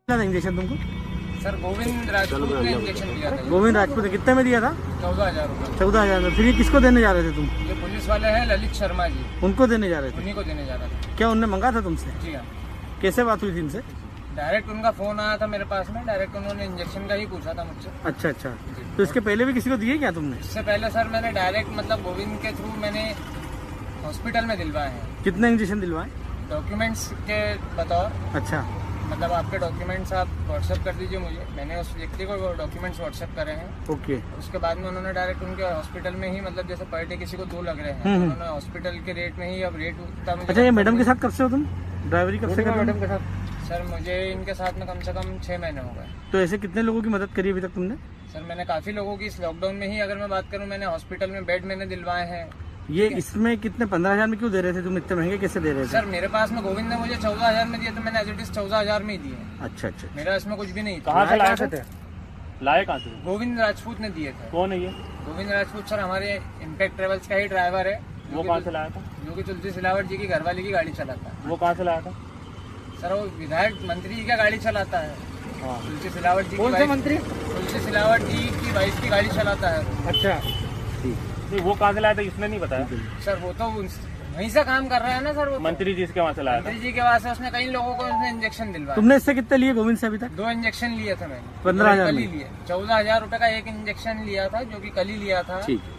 Injection तुमको? Sir Govind Rajput ने injection दिया था। गोविंद राजपूत ने कितने में दिया था? 14,000 रुपये। 14,000 में। फिर ये किसको देने जा रहे थे तुम? ये पुलिस वाले हैं ललित शर्मा जी, उनको देने जा रहे थे? उन्हीं को देने जा रहा था। क्या उनने मंगा था तुमसे? जी हाँ। कैसे बात हुई थी इनसे? डायरेक्ट उनका फोन आया था मेरे पास में, डायरेक्ट उन्होंने इंजेक्शन का ही पूछा था मुझसे। अच्छा अच्छा। तो इसके पहले भी किसी को दिए क्या तुमने? इससे पहले सर मैंने डायरेक्ट मतलब गोविंद के थ्रू मैंने हॉस्पिटल में दिलवाए हैं। कितने इंजेक्शन दिलवाए? डॉक्यूमेंट्स के बतौर। अच्छा। मतलब आपके डॉक्यूमेंट्स आप व्हाट्सएप कर दीजिए मुझे, मैंने उस व्यक्ति को वो डॉक्यूमेंट्स व्हाट्सएप करे हैं। ओके। उसके बाद में उन्होंने डायरेक्ट उनके हॉस्पिटल में ही मतलब जैसे पर डे किसी को 2 लग रहे हैं, तो उन्होंने हॉस्पिटल के रेट में ही अब रेट उतना मुझे। अच्छा, ये मैडम के साथ कब से हो तुम? ड्राइवरी कब से कर रहे हो मैडम के साथ? सर मुझे इनके साथ में कम से कम 6 महीने हो गए। तो ऐसे कितने लोगों की मदद करी अभी तक तुमने? सर मैंने काफी लोगों की इस लॉकडाउन में ही, अगर मैं बात करूं, मैंने हॉस्पिटल में बेड मैंने दिलवाए हैं। ये इसमें कितने 15,000 में क्यों दे रहे थे तुम? इतने महंगे कैसे दे रहे थे? सर मेरे पास में गोविंद ने मुझे 14,000 में दिए, तो मैंने एज इट इज 14,000 में ही दिए। अच्छा अच्छा। मेरा इसमें कुछ भी नहीं था। कहाँ से लाए थे? लाए कहाँ से? गोविंद राजपूत ने दिए थे। कौन है ये? गोविंद राजपूत सर हमारे इम्पैक्ट ट्रेवल्स का ही ड्राइवर है। वो कहाँ से लाया था? जो कि तुलसी सिलावट जी की घरवाली की गाड़ी चलाता है। वो कहाँ से लाया था? सर वो विधायक मंत्री जी का गाड़ी चलाता है। हाँ। तुलसी सिलावट जी कौन की से वाइफ, मंत्री? तुलसी सिलावट जी की वाइफ की गाड़ी चलाता है। अच्छा। नहीं, वो कहाँ से लाया था इसने नहीं बताया। सर वो तो वहीं से काम कर रहा है ना सर। वो मंत्री जी इसके वहाँ से लाया था। मंत्री जी के वहाँ से उसने कई लोगों को उसने इंजेक्शन दिलवाया। तुमने इससे कितने लिए गोविंद से अभी तक? 2 इंजेक्शन लिए थे मैंने। 15,000 कल ही में? लिए। 14,000 रुपए का एक इंजेक्शन लिया था, जो कि कल ही लिया था। ठीक।